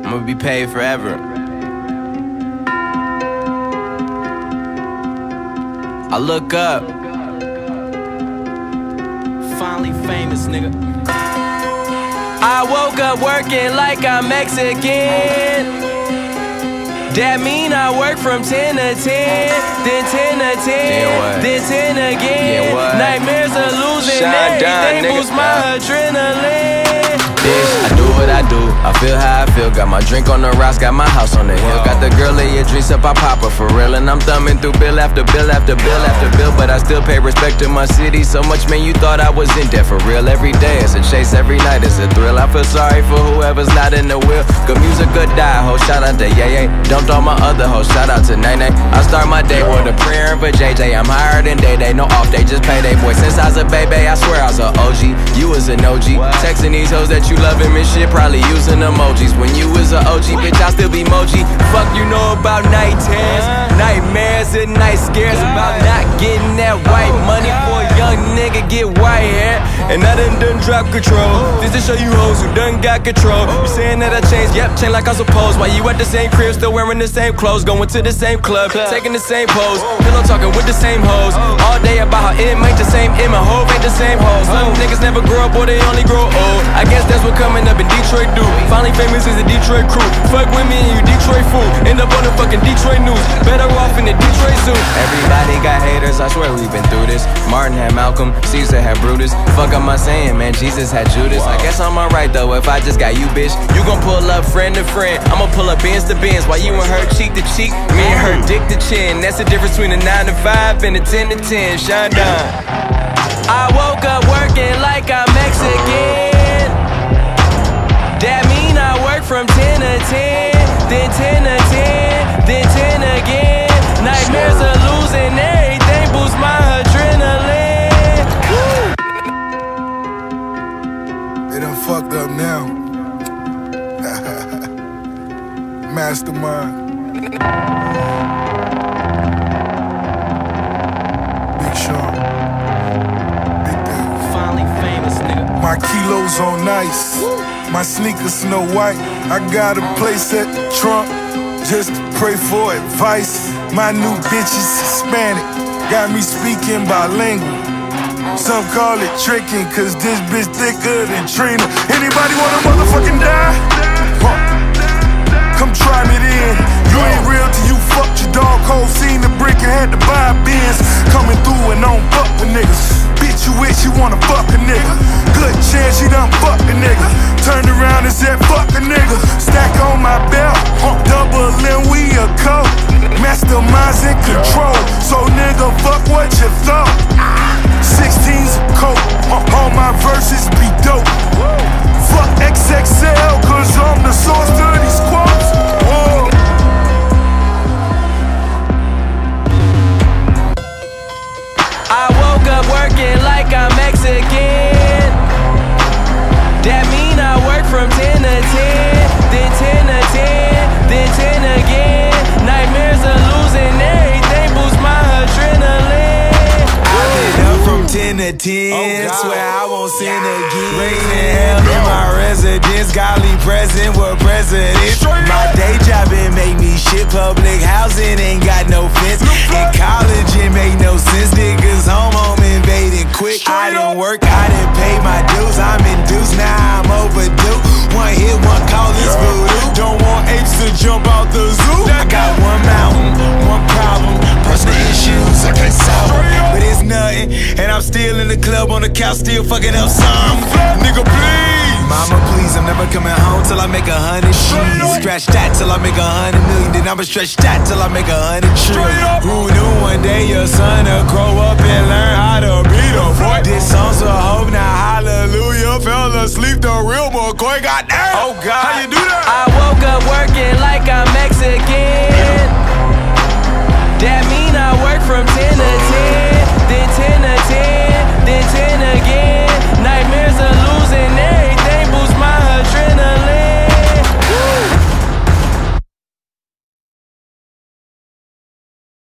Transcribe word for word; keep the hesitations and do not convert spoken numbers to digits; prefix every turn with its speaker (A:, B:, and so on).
A: I'm gonna be paid forever. I look up. Finally famous, nigga. I woke up working like I'm Mexican. That mean I work from ten to ten, then ten to ten, then ten again. Nightmares of losing everything, boost my adrenaline. Bitch, I do what I do, I feel how I feel. Got my drink on the rocks, got my house on the hill. Got the girl in your dreams up, I pop her for real. And I'm thumbing through bill after bill after bill after bill. But I still pay respect to my city so much, man, you thought I was in debt for real. Every day it's a chase, every night it's a thrill. I feel sorry for whoever's not in the wheel. Good music, good die, ho, shout out to Ye Ye. Dumped all my other hoes, shout out to Nay Nay. I start my day with a prayer for J J. I'm higher than Day Day, no off day, just payday, boy. Since I was a baby, I swear I was an O G. You was an O G, texting these hoes that you love him and shit, probably using emojis. When you was an O G, bitch, I still be moji. Fuck you know about night terrors, nightmares and night scares about not getting that white money for a young nigga get white hair. And I done done drop control. This to show you hoes who done got control. You saying that I changed, yep, changed like I suppose. Why you at the same crib, still wearing the same clothes, going to the same club, taking the same pose, pillow talking with the same hoes. All day about how it ain't the same in my hoe ain't the same hoes. Some niggas never grow up or they only grow old. I guess that's what coming up in Detroit do. Finally famous is the Detroit crew. Fuck with me and you Detroit fool. End up on the fucking Detroit news. Better off in the Detroit zoo. Everybody got haters, I swear we've been through this. Martin had Malcolm, Caesar had Brutus. Fuck am I saying, man, Jesus had Judas. I guess I'm alright though if I just got you, bitch. You gon' pull up friend to friend, I'ma pull up Benz to Benz. While you and her cheek to cheek, me and her dick to chin. That's the difference between a nine to five and a ten to ten. Shine down. I woke up working like I'm Mexican. That mean I work from ten to ten, then ten to ten, then ten again. Nightmares of losing everything, boost my adrenaline. Woo.
B: They done fucked up now. Mastermind. Big Sean. Big things.
A: Finally famous, nigga.
B: My kilos on ice. My sneakers snow white. I got a place at the trunk just to pray for advice. My new bitch is Hispanic, got me speaking bilingual. Some call it tricking, cause this bitch thicker than Trina. Anybody wanna motherfucking die? Huh. Come try me then. You ain't real till you fucked your dog cold. Seen the brick and had to buy bins. Coming through and don't fuck with niggas. Bitch, you wish you wanna fuck a nigga. Good chance you done fuck a nigga. Turned around and said fuck a nigga. Stack on my belt, double and we a coat. Masterminds in control, so nigga fuck what you thought. sixteens a coat, all my verses be dope. Fuck X X L, cause I'm the source to these quotes. Whoa.
A: I woke up working like I'm Mexican. That mean I work from ten to ten, then ten to ten, then ten again. Nightmares of losing everything, boost my adrenaline.
C: I've been up from ten to ten, oh, swear I won't sin again. Raising hell in my residence, godly present with presidents. My day job it make me shit, public housing ain't got no fence. In college it made no sense, niggas home home invading quick. I didn't work, I didn't pay my dues, I'm induced, now I'm overdue. One hit, one call is voodoo. Don't want apes to jump out the zoo. I got one mountain, one problem, personal issues, I can't solve them, but it's nothing. And I'm still in the club on the couch, still fucking up some. Nigga, please. Mama, please, I'm never coming home till I make a hundred sheets. Scratch that till I make a hundred million, then I'ma stretch that till I make a hundred trillion. Who knew one day your son would cry?